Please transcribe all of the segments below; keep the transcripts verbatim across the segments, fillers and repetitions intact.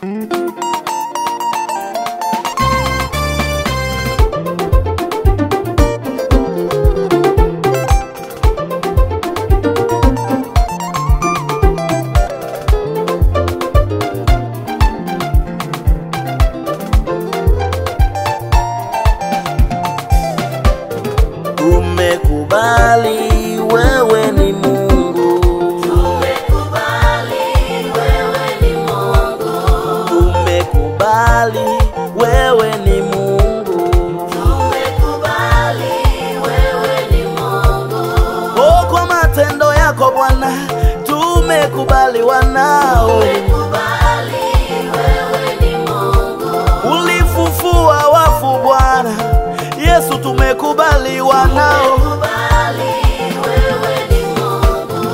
Tumekubali wewe ni Mungu. Tumekubali wewe ni Mungu. Tumekubali wewe ni Mungu. Tumekubali wewe ni Mungu. Oh, kwa matendo yako Bwana tumekubali wanao. Tumekubali wewe ni Mungu. Ulifufua wafu Bwana Yesu, tumekubali wanao. Tumekubali wewe ni Mungu.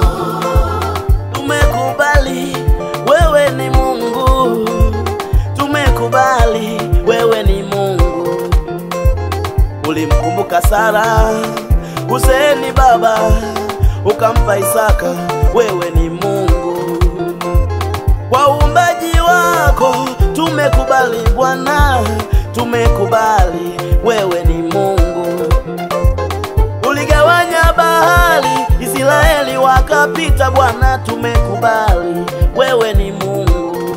Tumekubali wewe ni Mungu. Tumekubali wewe ni Mungu. Ulimkumbuka Sara Huseni baba, ukampa Isaka, wewe ni Mungu. Kwa uumbaji wako tumekubali Bwana, tumekubali wewe ni Mungu. Uligawanya bahari Israeli wakapita Bwana, tumekubali wewe ni Mungu.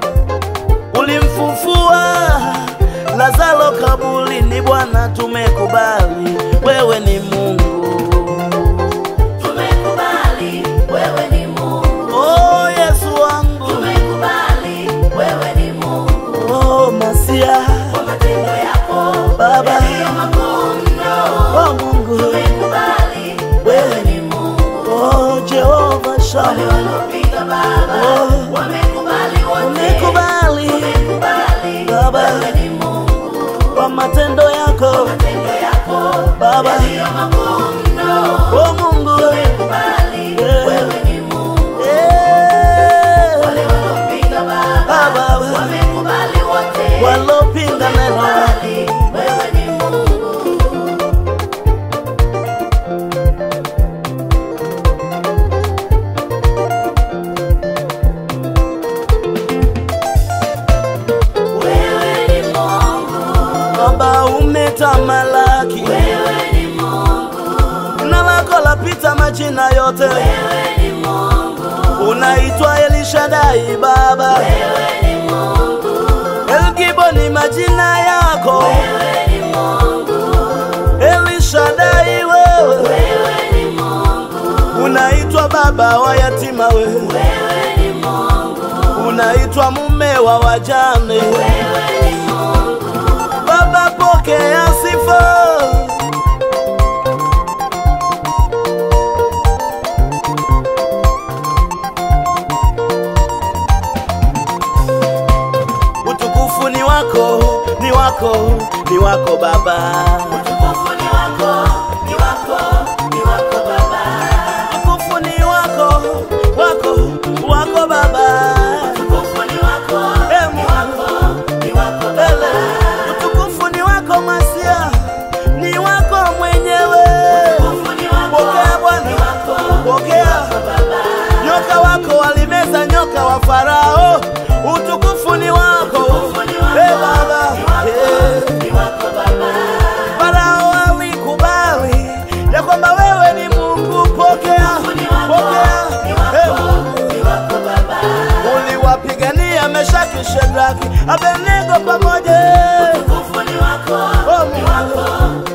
Ulimfufua Lazaro kaburini Bwana, tumekubali wewe ni Mungu. Tumekubali wewe ni Mungu. Oh Yesu wangu, Tumekubali wewe ni Mungu. oh Masia, Kwa matendo yako Baba yaliyo makuu mno. oh Mungu, Tumekubali wewe ni Mungu. oh Jehova Shammah, Wale waliopinga Baba Oh. wamekubali wote. tumekubali Tumekubali Baba wewe ni Mungu. kwa matendo yako Matendo yako Baba, yaliyo makuu mno. oh Mungu, Tumekubali Yeah. wewe ni Mungu. eh, Wale waliopinga Baba Baba, wamekubali wote. walopinga neno Tumekubali wewe ni Mungu. Wewe ni Mungu. Baba, umetamalaki, Wewe ni Mungu. jina lako lapita majina yote. Wewe ni Mungu. Unaitwa Elishadai Baba, Wewe ni Mungu. Elgibo ni majina yako. Wewe ni Mungu. Elishadai wewe, Wewe ni Mungu. unaitwa baba wa yatima wewe, Wewe ni Mungu. unaitwa mume wa wajane. Wewe ni Mungu. Baba, pokea sifa. Utukufu ni wako, ni wako, ni wako Baba. Utukufu ni wako, ni wako, ni wako Baba. Utukufu ni wako, wako, wako Baba. Utukufu ni wako, Eh, ni wako, ni wako Baba. Utukufu ni wako Masia, ni wako mwenyewe. Utukufu ni wako, Pokea Bwana, ni wako, pokea. ni wako Baba. Nyoka wako walimeza nyoka wa Farao. Utukufu ni wako, Utukufu ni wako, eh Baba, ni wako, eh. ni wako Baba. Farao alikubali ya kwamba wewe ni Mungu. Pokea, Utukufu ni wako, pokea, ni eh. wako, ni wako Baba. Uliwapigania Meshaki, Shadraki, Abednego pamoja. Utukufu ni wako, Oh, ni wako,